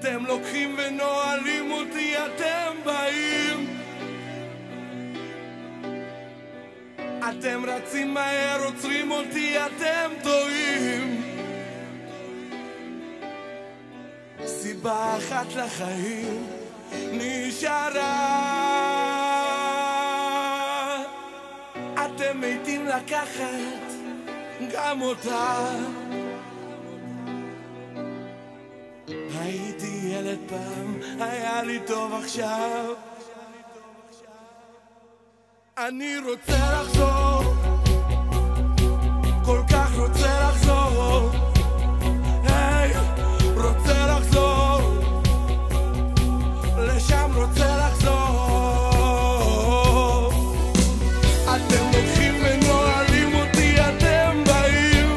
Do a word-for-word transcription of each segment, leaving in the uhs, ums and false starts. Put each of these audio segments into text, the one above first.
אתם לוקחים ונועלים אותי, אתם באים, אתם רצים מהר, עוצרים אותי, אתם טועים. סיבה אחת לחיים נשארה, אתם מתים לקחת גם אותה. הייתי ילד פעם, היה לי טוב עכשיו, אני רוצה לחזור, כל כך רוצה לחזור, היי, רוצה לחזור, לשם רוצה לחזור. אתם לוקחים ונועלים אותי, אתם באים,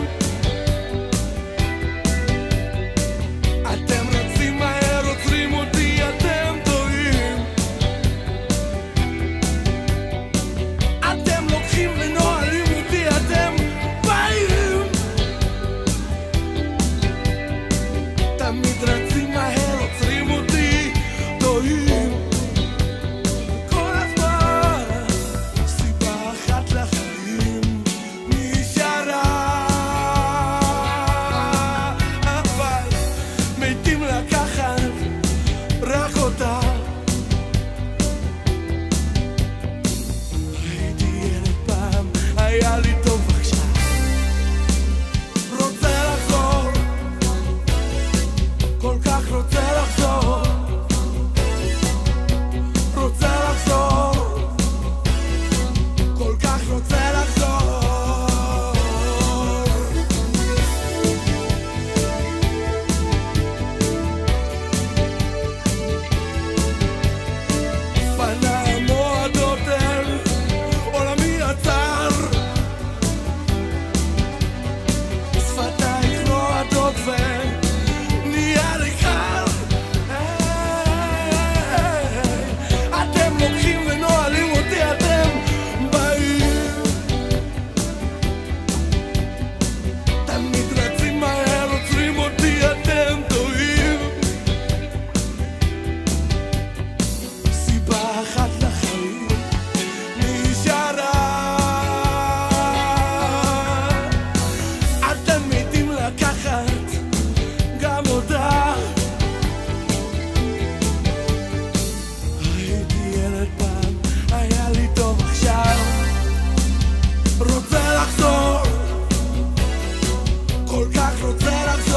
אתם רצים מהר, עוצרים אותי, אתם טועים. אתם לוקחים ונועלים אותי, אתם באים, תמיד רצים מהר, עוצרים אותי, טועים. כל הזמן סיבה אחת לחיים נשארה, אבל מתים לקחת רק אותה. הייתי ילד פעם, היה לי טוב עכשיו, רוצה לחזור, כל כך רוצה לחזור, רוצה לחזור, כל כך רוצה לחזור. פניי מועדות אל עולמי הצר, שפתייך רועדות ונהיה לי קר. אתם לוקחים ונועלים אותי, אתם באים, תמיד רצים מהר, עוצרים אותי, אתם טועים. סיבה אחת לחיים נשארה, אתם מתים לקחת גם אותה. הייתי ילד פעם, היה לי טוב עכשיו, רוצה לחזור, כל כך רוצה לחזור.